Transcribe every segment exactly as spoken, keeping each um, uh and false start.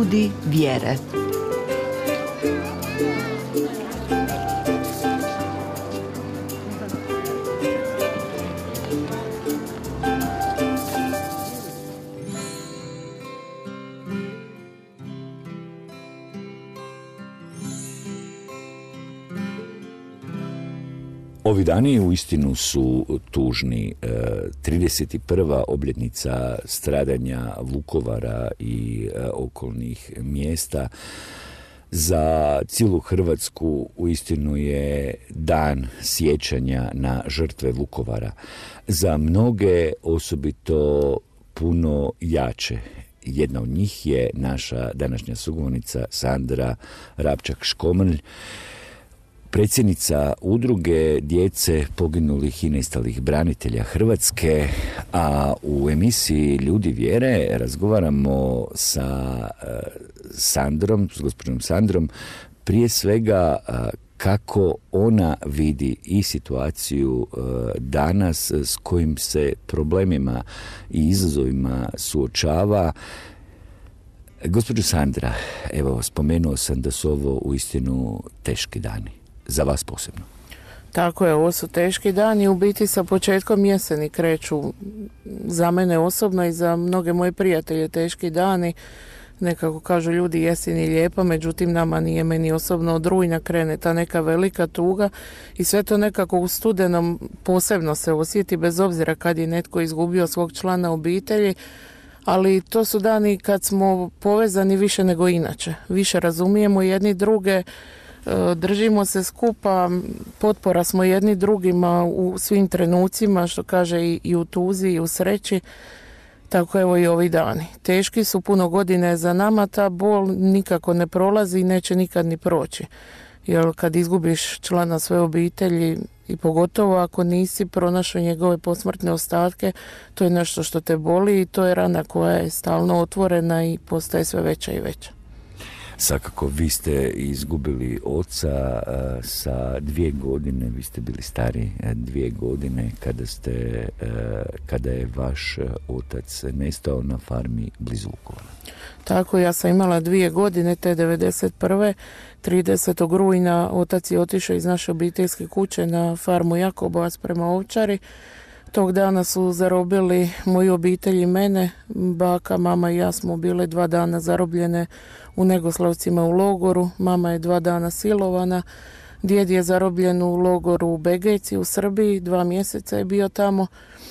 Ljudi vjere. Ovi dani uistinu su tužni. trideset prva obljetnica stradanja Vukovara i okolnih mjesta za cijelu Hrvatsku uistinu je dan sjećanja na žrtve Vukovara. Za mnoge osobito puno jače. Jedna od njih je naša današnja sugovornica Sandra Rapčak-Škomrlj, predsjednica udruge djece poginulih i nestalih branitelja Hrvatske, a u emisiji Ljudi vjere razgovaramo sa Sandrom, s gospođom Sandrom, prije svega kako ona vidi i situaciju danas, s kojim se problemima i izazovima suočava. Gospođo Sandra, evo, spomenuo sam da su ovo uistinu teški dani. Za vas posebno. Tako je, ovo su teški dani. U biti sa početkom jeseni kreću za mene osobno i za mnoge moje prijatelje teški dani. Nekako kažu ljudi jesen je lijepa, međutim nama nije, meni osobno od rujna krene ta neka velika tuga i sve to nekako u studenom posebno se osjeti, bez obzira kad je netko izgubio svog člana obitelji. Ali to su dani kad smo povezani više nego inače. Više razumijemo jedni druge, držimo se skupa, potpora smo jedni drugima u svim trenucima, što kaže i, i u tuzi i u sreći. Tako evo i ovi dani. Teški su, puno godine za nama, ta bol nikako ne prolazi i neće nikad ni proći. Jer kad izgubiš člana svoje obitelji i pogotovo ako nisi pronašao njegove posmrtne ostatke, to je nešto što te boli i to je rana koja je stalno otvorena i postaje sve veća i veća. Svakako, vi ste izgubili oca a, sa dvije godine, vi ste bili stari a, dvije godine kada, ste, a, kada je vaš otac nestao na farmi blizu Vukovara. Tako, ja sam imala dvije godine, te devedeset prve tridesetog rujna otac je otišao iz naše obiteljske kuće na farmu Jakobovac prema Ovčari. Tog dana su zarobili moju obitelj i mene. Baka, mama i ja smo bile dva dana zarobljene u Negoslavcima u logoru. Mama je dva dana silovana. Djed je zarobljen u logoru u Begejci u Srbiji. Dva mjeseca je bio tamo.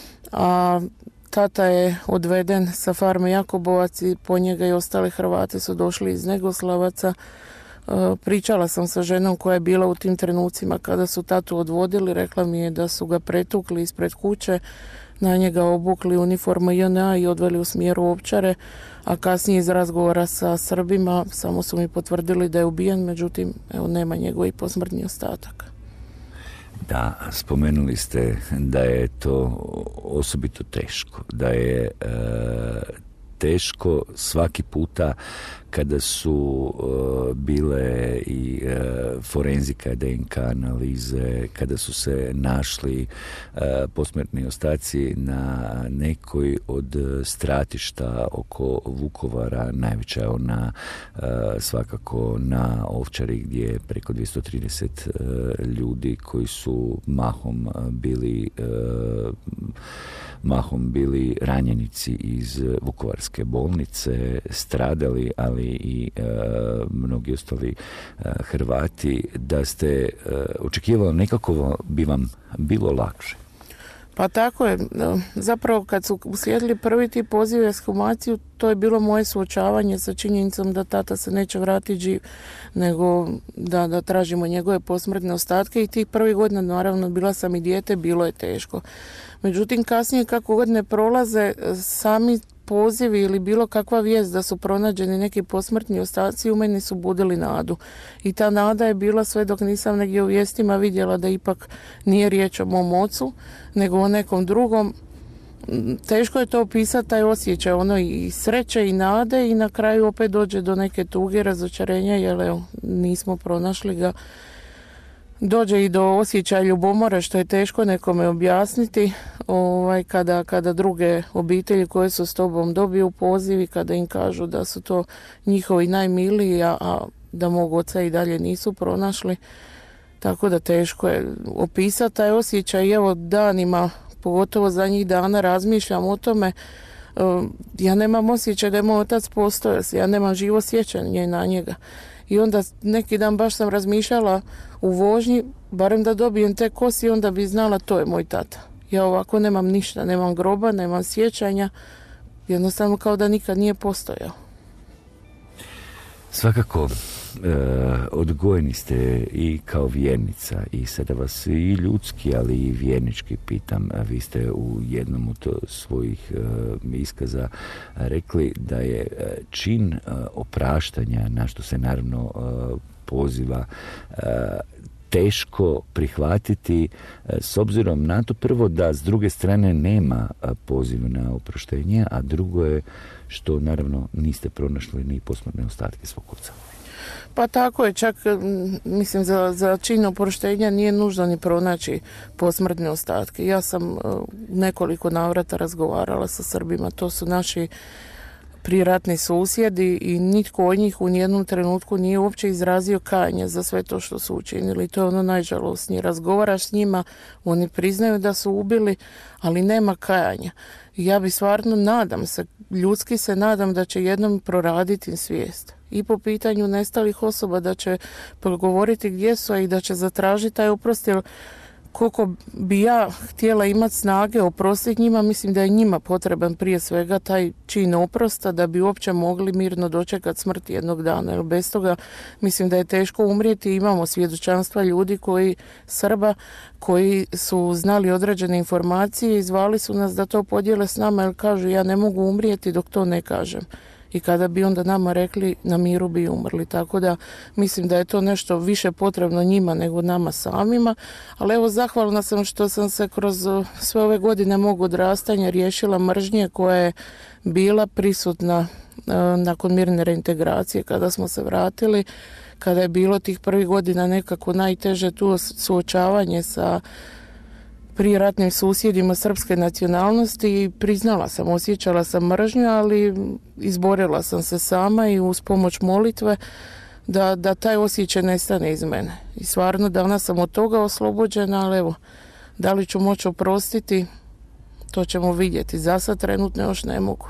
A tata je odveden sa farme Jakobovac i po njega i ostali Hrvati su došli iz Negoslavaca. Pričala sam sa ženom koja je bila u tim trenucima kada su tatu odvodili. Rekla mi je da su ga pretukli ispred kuće, na njega obukli uniformu J N A i odveli u smjeru Ovčare, a kasnije iz razgovora sa Srbima samo su mi potvrdili da je ubijen, međutim evo, nema njegovih posmrtnih ostataka. Da, spomenuli ste da je to osobito teško, da je e, teško svaki puta kada su uh, bile i uh, forenzika, D N K analize, kada su se našli uh, posmrtni ostaci na nekoj od stratišta oko Vukovara, najveća je ona uh, svakako na Ovčari gdje je preko dvjesto trideset uh, ljudi koji su mahom bili uh, mahom bili ranjenici iz Vukovarske bolnice, stradali, ali i e, mnogi ostali e, Hrvati, da ste e, očekivali nekako bi vam bilo lakše. Pa tako je. Zapravo kad su uslijedili prvi ti pozivi za ekshumaciju, to je bilo moje suočavanje sa činjenicom da tata se neće vratiti živ, nego da, da tražimo njegove posmrtne ostatke i tih prvih godina, naravno, bila sam i dijete, bilo je teško. Međutim, kasnije kako godine prolaze, sami pozivi ili bilo kakva vijest da su pronađeni neki posmrtni ostaci u meni su budili nadu. I ta nada je bila sve dok nisam negdje u vijestima vidjela da ipak nije riječ o mom ocu, nego o nekom drugom. Teško je to opisati, taj osjećaj, ono i sreće i nade i na kraju opet dođe do neke tuge, razočarenja, jer evo, nismo pronašli ga. dođe i do osjećaja ljubomore što je teško nekome objasniti, ovaj, kada, kada druge obitelji koje su s tobom dobiju poziv i kada im kažu da su to njihovi najmiliji, a, a da mog oca i dalje nisu pronašli. Tako da teško je opisati taj osjećaj. Evo danima, pogotovo zadnjih dana razmišljam o tome. Ja nemam osjećaj da je moj otac postojao, ja nemam živo sjećanje na njega. I onda neki dan baš sam razmišljala u vožnji, barem da dobijem te kosi, onda bi znala to je moj tata. Ja ovako nemam ništa, nemam groba, nemam sjećanja, jednostavno kao da nikad nije postojao. Svakako, e, odgojeni ste i kao vjernica i sada vas i ljudski, ali i vjernički pitam. Vi ste u jednom od svojih e, iskaza rekli da je čin e, opraštanja, na što se naravno e, poziva, e, teško prihvatiti s obzirom na to prvo da s druge strane nema poziv na oproštenje, a drugo je što naravno niste pronašli ni posmrtne ostatke svog oca. Pa tako je, čak mislim za, za čin oproštenja nije nužno ni pronaći posmrtne ostatke. Ja sam nekoliko navrata razgovarala sa Srbima, to su naši prijeratni susjedi i nitko od njih u nijednom trenutku nije uopće izrazio kajanje za sve to što su učinili. To je ono najžalosnije. Razgovaraš s njima, oni priznaju da su ubili, ali nema kajanja. I ja bi stvarno nadam se, ljudski se nadam da će jednom proraditi svijest. I po pitanju nestalih osoba da će progovoriti gdje su, a i da će zatražiti taj oprost, jer koliko bi ja htjela imati snage oprostiti njima, mislim da je njima potreban prije svega taj čin oprosta da bi uopće mogli mirno dočekati smrt jednog dana. Jer bez toga mislim da je teško umrijeti. Imamo svjedočanstva ljudi koji, Srba, koji su znali određene informacije i zvali su nas da to podijele s nama jer kažu ja ne mogu umrijeti dok to ne kažem. I kada bi onda nama rekli na miru bi umrli. Tako da mislim da je to nešto više potrebno njima nego nama samima. Ali evo zahvalna sam što sam se kroz sve ove godine mog odrastanja riješila mržnje koja je bila prisutna nakon mirne reintegracije kada smo se vratili. Kada je bilo tih prvih godina nekako najteže tu suočavanje sa prijeratnim susjedima srpske nacionalnosti i priznala sam, osjećala sam mržnju, ali izborila sam se sama i uz pomoć molitve da, da taj osjećaj nestane iz mene. I stvarno danas sam od toga oslobođena, ali evo, da li ću moći oprostiti, to ćemo vidjeti. Za sad trenutno još ne mogu.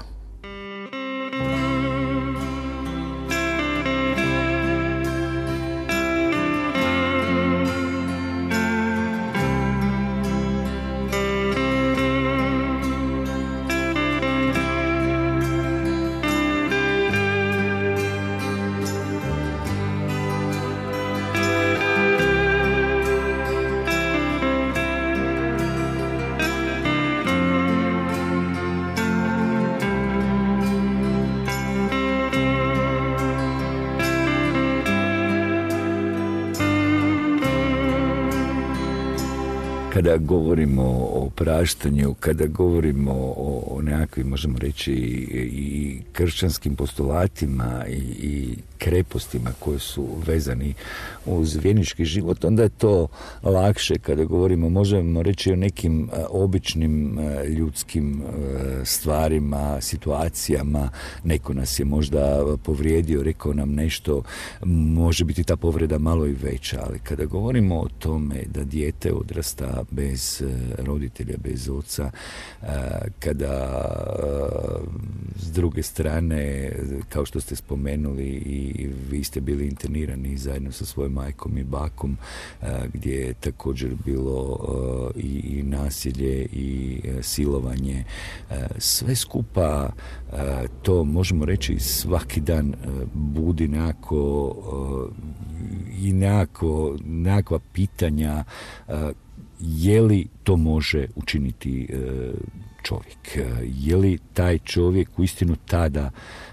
Kada govorimo o praštanju, kada govorimo o, o nekakvim, možemo reći, i, i kršćanskim postulatima i, i krepostima koji su vezani uz vjernički život, onda je to lakše kada govorimo, možemo reći, o nekim običnim ljudskim stvarima, situacijama. Neko nas je možda povrijedio, rekao nam nešto, može biti ta povreda malo i veća, ali kada govorimo o tome da dijete odrasta bez roditelja, bez oca, kada s druge strane, kao što ste spomenuli, i vi ste bili internirani zajedno sa svojom majkom i bakom, gdje je također bilo i, i nasilje i silovanje. Sve skupa to, možemo reći, svaki dan budi nekako i nekako, nekakva pitanja je li to može učiniti čovjek. Je li taj čovjek uistinu tada,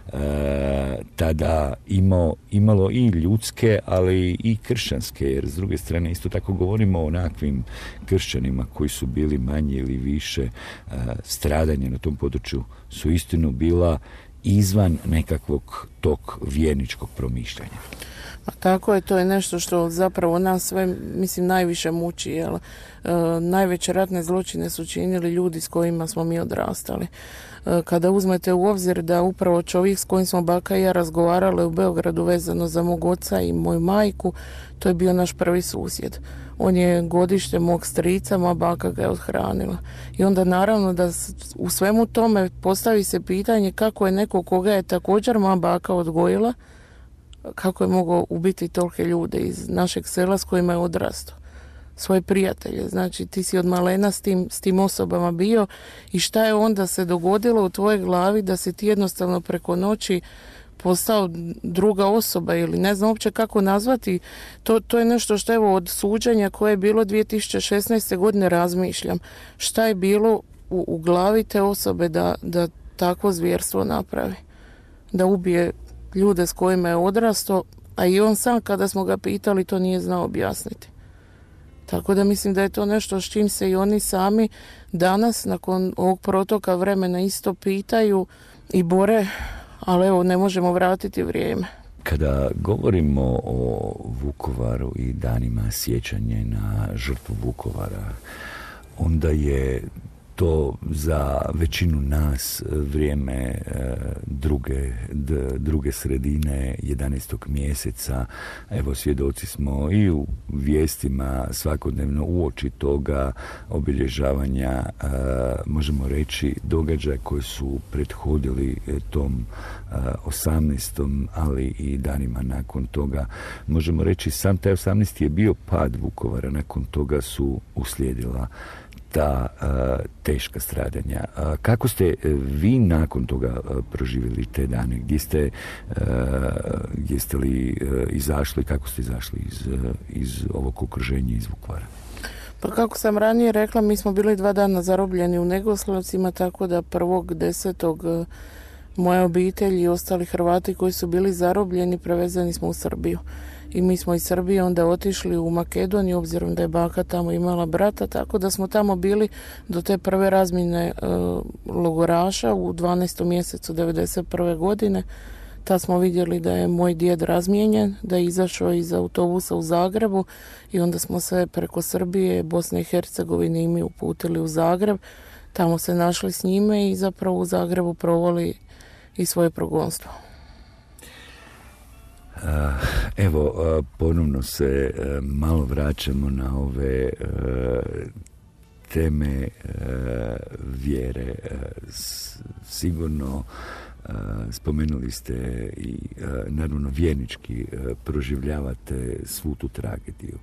tada imao, imalo i ljudske, ali i kršćanske, jer s druge strane isto tako govorimo o nekakvim kršćanima koji su bili manje ili više stradanja na tom području, su istinu bila izvan nekakvog tog vjerničkog promišljanja. A tako je, to je nešto što zapravo nas sve, mislim, najviše muči, jel? E, najveće ratne zločine su činili ljudi s kojima smo mi odrastali. E, kada uzmete u obzir da upravo čovjek s kojim smo baka i ja razgovarali u Beogradu vezano za mog oca i moju majku, to je bio naš prvi susjed. On je godište mog strica, moja baka ga je othranila. I onda naravno da u svemu tome postavi se pitanje kako je neko koga je također moja baka odgojila, kako je mogao ubiti tolike ljude iz našeg sela s kojima je odrastao. Svoje prijatelje. Znači ti si od malena s tim, s tim osobama bio i šta je onda se dogodilo u tvojoj glavi da si ti jednostavno preko noći postao druga osoba ili ne znam uopće kako nazvati. To, to je nešto što evo od suđenja koje je bilo dvije tisuće šesnaeste. godine razmišljam. Šta je bilo u, u glavi te osobe da, da takvo zvjerstvo napravi. Da ubije ljude s kojima je odrastao, a i on sam kada smo ga pitali to nije znao objasniti. Tako da mislim da je to nešto s čim se i oni sami danas nakon ovog protoka vremena isto pitaju i bore, ali evo ne možemo vratiti vrijeme. Kada govorimo o Vukovaru i danima sjećanja na žrtvu Vukovara, onda je to za većinu nas vrijeme druge, druge sredine jedanaestog mjeseca. Evo, svjedoci smo i u vijestima svakodnevno uoči toga obilježavanja, možemo reći, događaja koji su prethodili tom osamnaestom ali i danima nakon toga. Možemo reći, sam taj osamnaesti je bio pad Vukovara, nakon toga su uslijedila ta uh, teška stradanja. Uh, kako ste vi nakon toga uh, proživjeli te dane? Gdje ste, uh, gdje ste li uh, izašli? Kako ste izašli iz, uh, iz ovog okruženja, iz Vukovara? Pa kako sam ranije rekla, mi smo bili dva dana zarobljeni u Negoslavcima, tako da prvog desetog uh, moja obitelj i ostali Hrvati koji su bili zarobljeni prevezeni smo u Srbiju. I mi smo iz Srbije onda otišli u Makedoniju, obzirom da je baka tamo imala brata, tako da smo tamo bili do te prve razmjene e, logoraša u dvanaestom mjesecu devedeset prve. godine. Tad smo vidjeli da je moj djed razmijenjen, da je izašao iz autobusa u Zagrebu i onda smo se preko Srbije, Bosne i Hercegovine i mi uputili u Zagreb. Tamo se našli s njime i zapravo u Zagrebu proveli i svoje progonstvo. Evo, ponovno se malo vraćamo na ove teme vjere. Sigurno spomenuli ste i naravno vjernički proživljavate svu tu tragediju.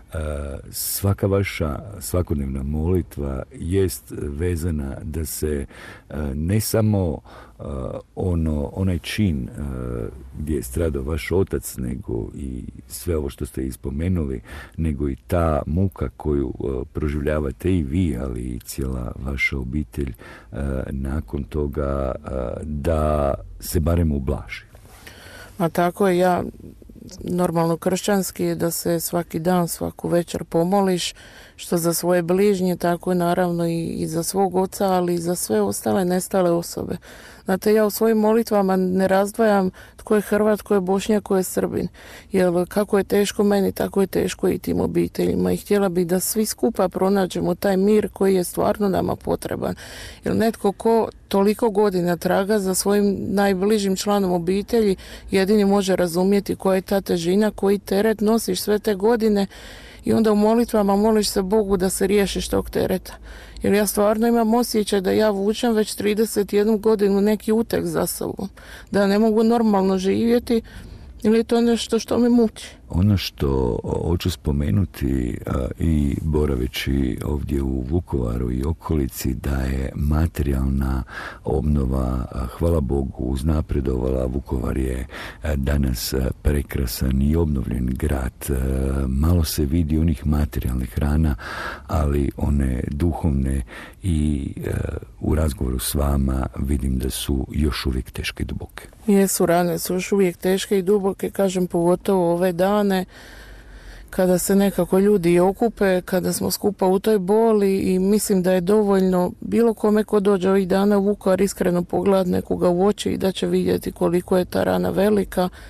Svaka vaša svakodnevna molitva jest vezana da se ne samo ono, onaj čin gdje je stradao vaš otac, nego i sve ovo što ste ispomenuli, nego i ta muka koju proživljavate i vi, ali i cijela vaša obitelj nakon toga, da se barem ublaži. A tako je, ja normalno kršćanski je da se svaki dan, svaku večer pomoliš, što za svoje bližnje, tako je naravno i, i za svog oca, ali i za sve ostale nestale osobe. Znate, ja u svojim molitvama ne razdvajam tko je Hrvat, tko je Bošnjak, tko je Srbin. Jer kako je teško meni, tako je teško i tim obiteljima. I htjela bi da svi skupa pronađemo taj mir koji je stvarno nama potreban. Jer netko ko toliko godina traga za svojim najbližim članom obitelji, jedini može razumjeti koja je ta težina, koji teret nosiš sve te godine. I onda u molitvama moliš se Bogu da se riješiš tog tereta. Jer ja stvarno imam osjećaj da ja vučem već trideset jednu godinu neki uteg za sobom. Da ne mogu normalno živjeti ili je to nešto što me muči. Ono što hoću spomenuti a, i boraveći ovdje u Vukovaru i okolici, da je materijalna obnova, a, hvala Bogu, uznapredovala. Vukovar je a, danas a, prekrasan i obnovljen grad. A, malo se vidi onih materijalnih rana, ali one duhovne i a, u razgovoru s vama vidim da su još uvijek teške i duboke. Jesu, rane su još uvijek teške i duboke, kažem, pogotovo ove dane kada se nekako ljudi okupe, kada smo skupa u toj boli i mislim da je dovoljno bilo kome ko dođe ovih dana u Vukovar iskreno pogledat nekoga u oči i da će vidjeti koliko je ta rana velika,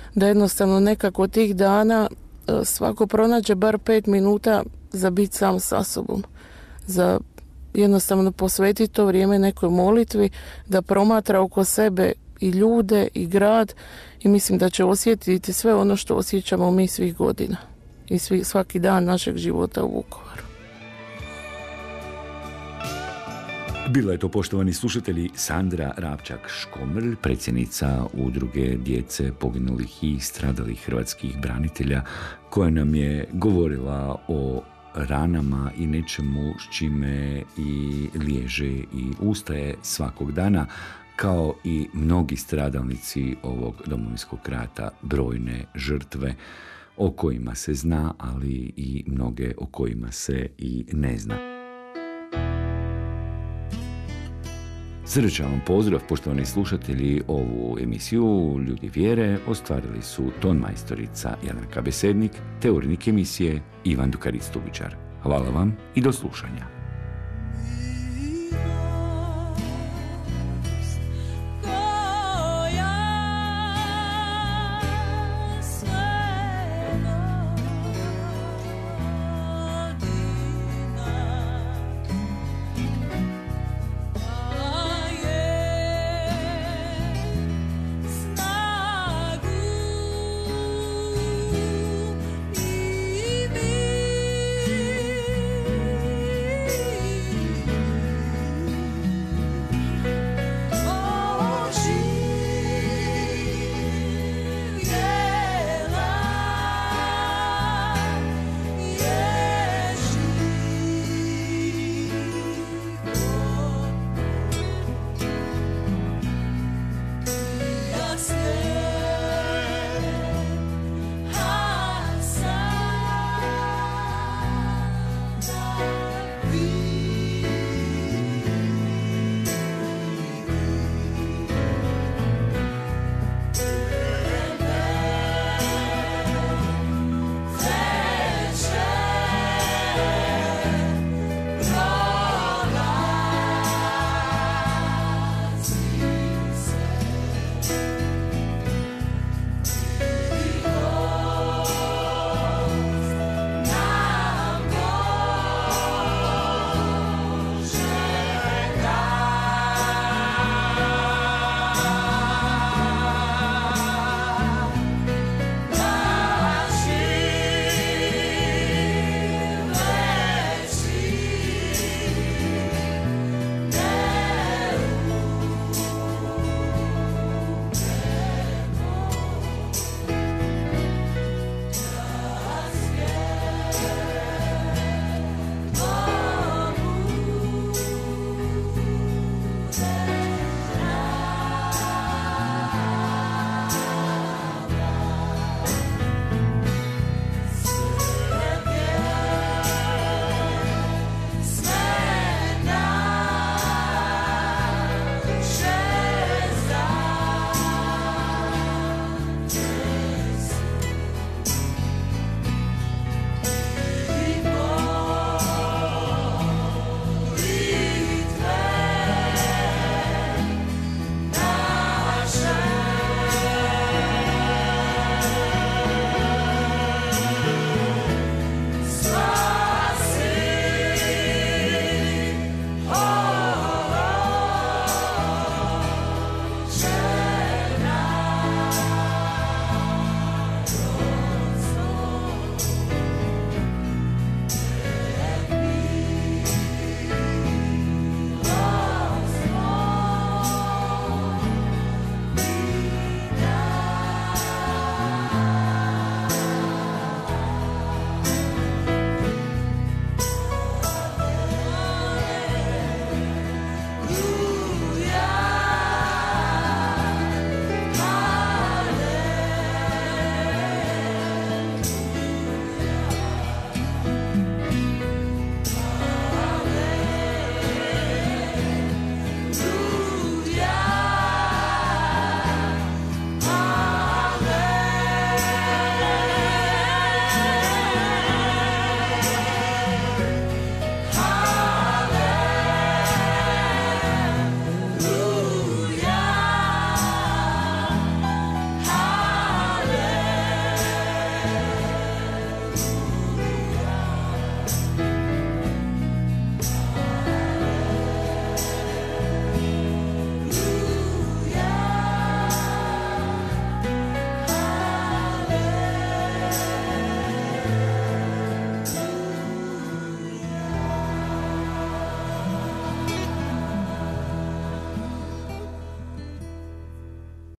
da jednostavno nekako tih dana svako pronađe bar pet minuta za biti sam sa sobom, za jednostavno posvetiti to vrijeme nekoj molitvi, da promatra oko sebe i ljude i grad i mislim da će osjetiti sve ono što osjećamo mi svih godina i svi, svaki dan našeg života u Vukovaru. Bila je to, poštovani slušatelji, Sandra Rapčak-Škomrlj, predsjednica udruge djece poginulih i stradalih hrvatskih branitelja, koja nam je govorila o ranama i nečemu s čime i liježe i ustaje svakog dana, kao i mnogi stradalnici ovog Domovinskog rata, brojne žrtve o kojima se zna, ali i mnoge o kojima se i ne zna. Srdačan vam pozdrav, poštovani slušatelji. Ovu emisiju Ljudi vjere ostvarili su tonmajstorica Jadranka Besednik te urednik emisije Ivan Dukarić-Stubičar. Hvala vam i do slušanja.